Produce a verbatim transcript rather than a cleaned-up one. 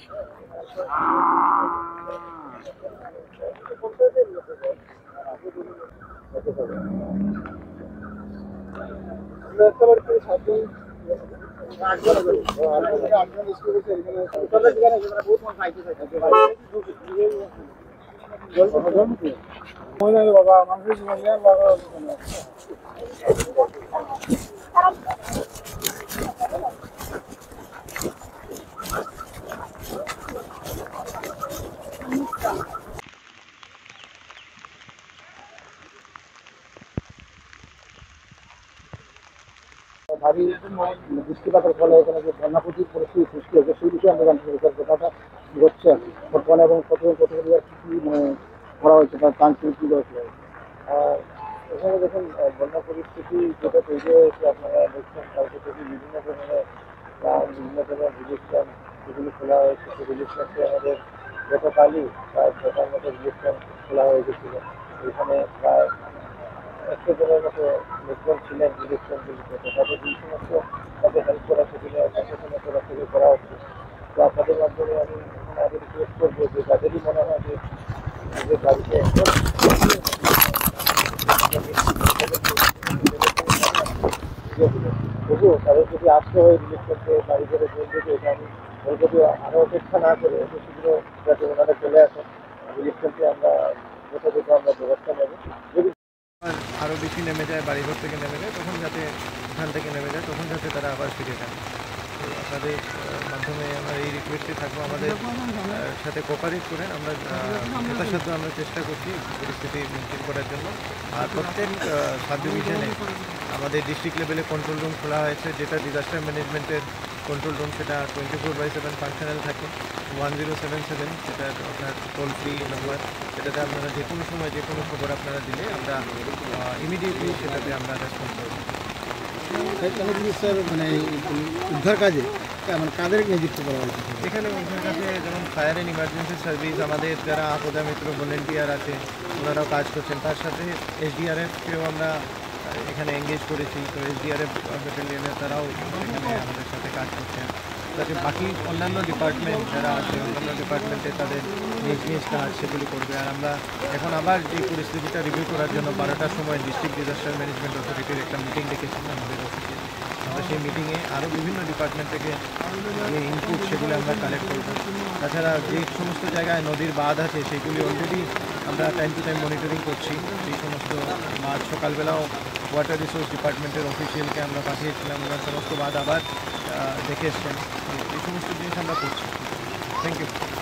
বাবা মানুষ বাবা ভারী বৃষ্টিপাতের ফলে এখানে যে বন্যা প্রচুর পরিস্থিতি সৃষ্টি হয়েছে সেই বিষয়ে আমরা জানতে চাই ব্যাপারটা ঘটছে আর কি বর্তমানে এবং কতজন কতগুলি আর কি কী মানে করা হয়েছে তার চান্সেস কী রয়েছে। এখানে দেখুন বন্যা পরিস্থিতি যেটা তৈরি হয়েছে আপনারা দেখছেন কালকে থেকে বিভিন্ন ধরনের গ্রাম বিভিন্ন ধরনের রিলিফ ক্যাম্প যেগুলি খোলা হয়েছে সেই রিলিফ ক্যাম্পে আমাদের গতকালই প্রায় ছটার মতো রিলিফ ক্যাম্প খোলা হয়ে গেছিলো। এখানে প্রায় একশো জনের মতো লোকজন ছিলেন রিলিফ ক্যাম্পগুলিতে, তো তাদের যে সমস্ত তাদের হেল্প করা সেগুলো প্রশাসনের তরফ থেকে করা হচ্ছে। তো আপনাদের মাধ্যমে আমি আগে রিকোয়েস্ট করবো যে যাদেরই মনে হয় যে নিজের বাড়িতে তবুও তাদের যদি আসতে হয় রিলিফ ক্যাম্পে বাড়ি করে বলবে যে এটা আমি ওই যদি আরও অপেক্ষা না করে এত শীঘ্র যাতে ওনারা চলে আসেন রিলিফ ক্যাম্পে আমরা যথাযথ আমরা ব্যবস্থা নেব। যদি আরও বেশি নেমে যায় বাড়িঘর থেকে নেমে যায় তখন যাতে এখান থেকে নেমে যায় তখন যাতে তারা আবার ফিরে যান। তো আপনাদের মাধ্যমে আমরা এই রিকোয়েস্টে থাকবো আমাদের সাথে কোপারেট করেন। আমরা যথাসাধ্য আমরা চেষ্টা করছি পরিস্থিতি মেনটেন করার জন্য। আর প্রত্যেক সাব ডিভিশনে আমাদের ডিস্ট্রিক্ট লেভেলে কন্ট্রোল রুম খোলা হয়েছে, যেটা ডিজাস্টার ম্যানেজমেন্টের কন্ট্রোল রুম, সেটা twenty four by seven functional থাকে। ওয়ান জিরো সেভেন সেভেন সেটা আপনার টোল ফ্রি নাম্বার, সেটাতে আপনারা যে কোনো সময় যে কোনো খবর আপনারা দিলে আমরা ইমিডিয়েটলি সেটাতে আমরা রেসপন্স করব। স্যার মানে উদ্ধার কাজে মানে কাদের নিযুক্ত করা হয়েছে এখানে উদ্ধার কাজে যেমন ফায়ার অ্যান্ড ইমার্জেন্সি সার্ভিস, আমাদের যারা আপদা মিত্র ভলেন্টিয়ার আছে ওনারাও কাজ করছেন, তার সাথে এসডিআরএফকেও আমরা এখানে এঙ্গেজ করেছি। তো এসডিআরএফ ব্যাটালিয়নের তারাও এখানে আমাদের সাথে কাজ করছেন, যাতে বাকি অন্যান্য ডিপার্টমেন্ট যারা আছে অন্যান্য ডিপার্টমেন্টে তাদের নিজ নিজ কাজ সেগুলি করবে। আর আমরা এখন আবার এই পরিস্থিতিটা রিভিউ করার জন্য বারোটার সময় ডিস্ট্রিক্ট ডিজাস্টার ম্যানেজমেন্ট অথরিটির একটা মিটিং ডেকেছিলাম আমাদের অফিসে। আমরা সেই মিটিংয়ে আরও বিভিন্ন ডিপার্টমেন্ট থেকে যে ইনপুট সেগুলো আমরা কালেক্ট করব। তাছাড়া যে সমস্ত জায়গায় নদীর বাঁধ আছে সেগুলি অলরেডি আমরা টাইম টু টাইম মনিটরিং করছি। সেই সমস্ত বাঁধ সকালবেলাও ওয়াটার রিসোর্স ডিপার্টমেন্টের অফিসিয়ালকে আমরা পাঠিয়েছিলাম, ওনার সমস্ত বাঁধ আবার দেখে এসছেন। এই সমস্ত জিনিস আমরা করছি। Thank you.